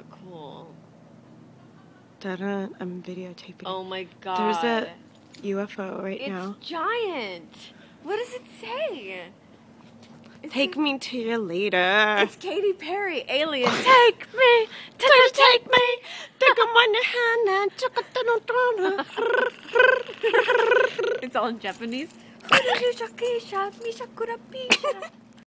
not cool. Dada, I'm videotaping. Oh my god. There's a UFO right now. It's giant. What does it say? Take me to you later. It's Katy Perry, Alien. Take me, take me. Take them on your hand and It's all in Japanese.